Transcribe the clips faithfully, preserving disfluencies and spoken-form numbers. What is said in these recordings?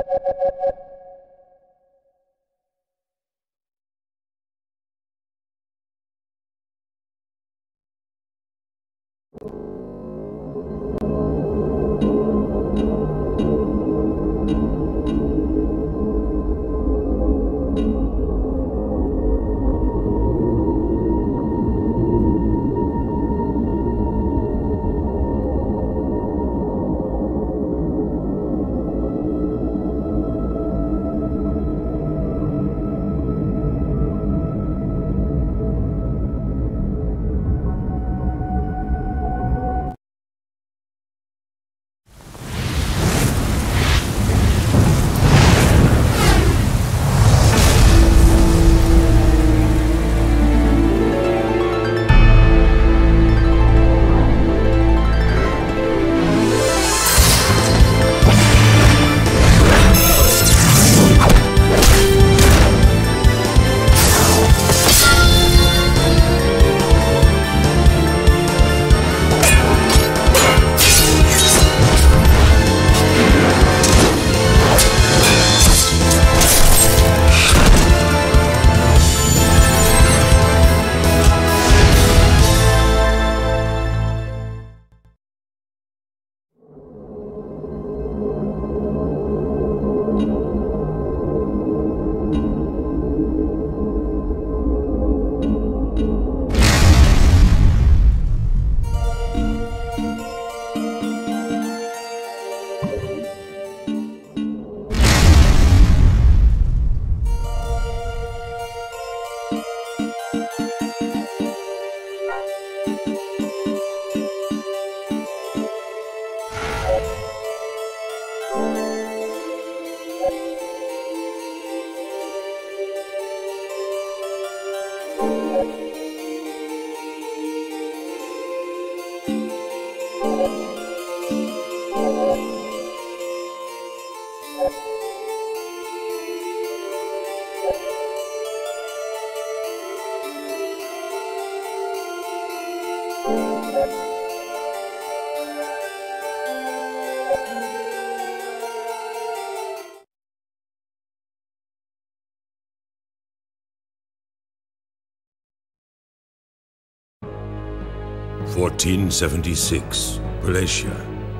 fourteen seventy-six, Wallachia.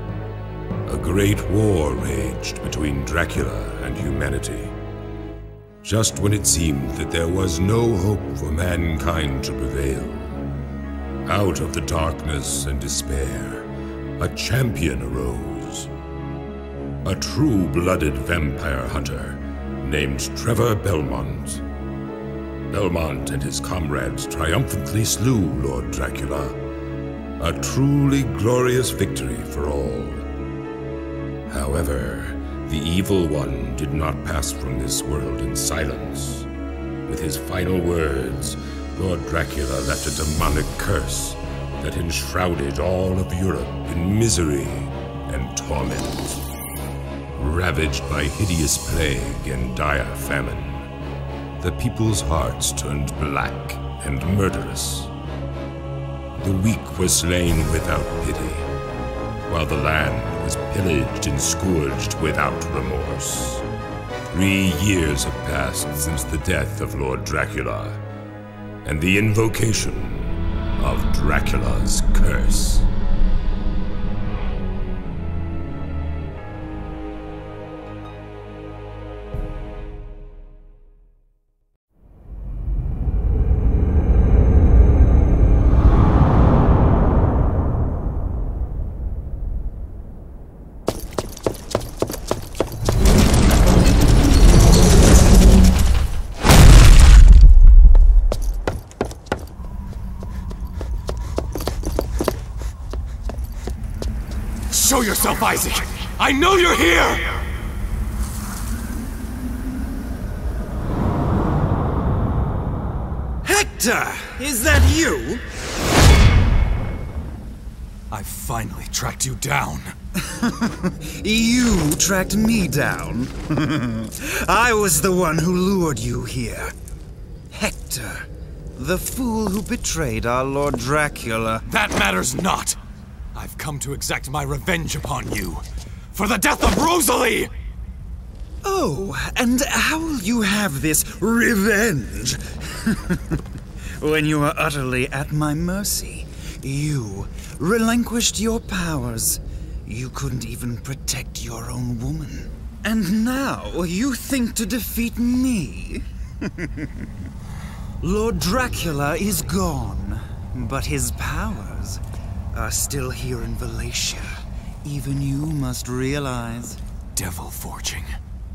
A great war raged between Dracula and humanity. Just when it seemed that there was no hope for mankind to prevail, out of the darkness and despair, a champion arose. A true-blooded vampire hunter named Trevor Belmont. Belmont and his comrades triumphantly slew Lord Dracula. A truly glorious victory for all. However, the evil one did not pass from this world in silence. With his final words, Lord Dracula left a demonic curse that enshrouded all of Europe in misery and torment. Ravaged by hideous plague and dire famine, the people's hearts turned black and murderous. The weak were slain without pity, while the land was pillaged and scourged without remorse. Three years have passed since the death of Lord Dracula, and the invocation of Dracula's curse. Show yourself, Isaac! I know you're here! Hector! Is that you? I finally tracked you down. You tracked me down? I was the one who lured you here. Hector, the fool who betrayed our Lord Dracula. That matters not! I've come to exact my revenge upon you, for the death of Rosalie! Oh, and how will you have this revenge? When you are utterly at my mercy, you relinquished your powers. You couldn't even protect your own woman. And now you think to defeat me? Lord Dracula is gone, but his powers are still here in Valencia. Even you must realize. Devil forging.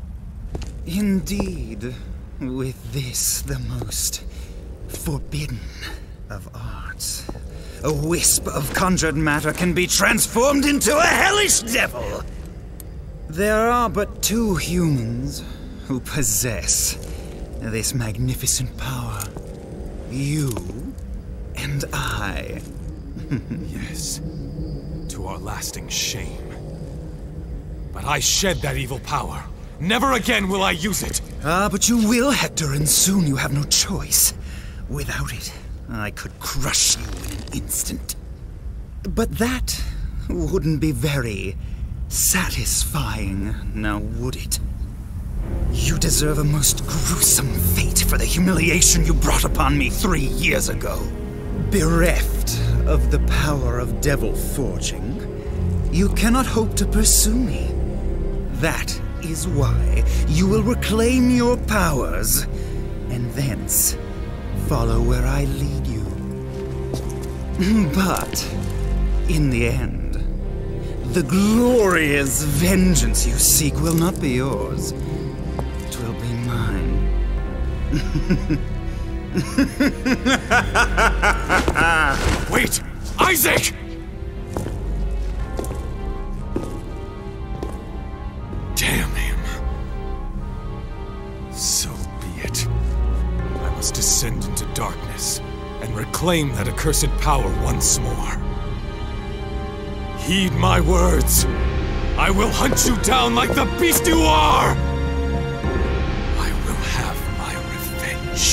Indeed, with this the most forbidden of arts, a wisp of conjured matter can be transformed into a hellish devil. There are but two humans who possess this magnificent power. You and I. Yes, to our lasting shame. But I shed that evil power. Never again will I use it! Ah, but you will, Hector, and soon you have no choice. Without it, I could crush you in an instant. But that wouldn't be very satisfying, now would it? You deserve a most gruesome fate for the humiliation you brought upon me three years ago. Bereft of the power of devil forging, you cannot hope to pursue me. That is why you will reclaim your powers, and thence follow where I lead you. But, in the end, the glorious vengeance you seek will not be yours. It will be mine. Wait! Isaac! Damn him. So be it. I must descend into darkness and reclaim that accursed power once more. Heed my words. I will hunt you down like the beast you are! I will have my revenge.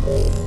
all.